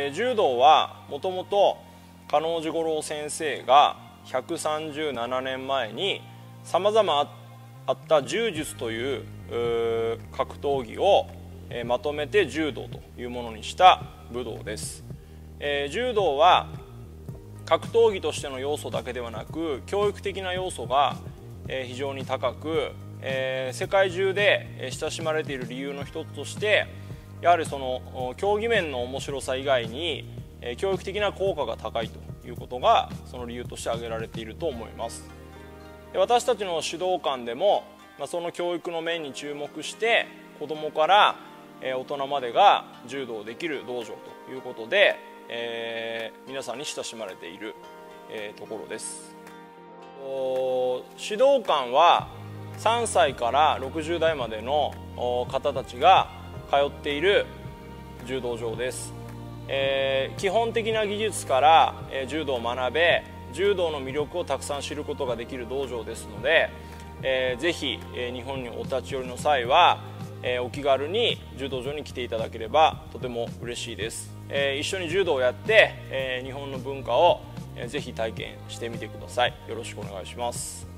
柔道はもともと嘉納治五郎先生が137年前にさまざまあった柔術という格闘技をまとめて柔道というものにした武道です。柔道は格闘技としての要素だけではなく教育的な要素が非常に高く、世界中で親しまれている理由の一つとしてやはりその競技面の面白さ以外に教育的な効果が高いということがその理由として挙げられていると思います。私たちの指導官でもその教育の面に注目して子どもから大人までが柔道できる道場ということで、皆さんに親しまれているところです。指導官は3歳から60代までの方たちが通っている柔道場です。基本的な技術から柔道を学べ柔道の魅力をたくさん知ることができる道場ですので、ぜひ日本にお立ち寄りの際はお気軽に柔道場に来ていただければとても嬉しいです。一緒に柔道をやって日本の文化をぜひ体験してみてください。よろしくお願いします。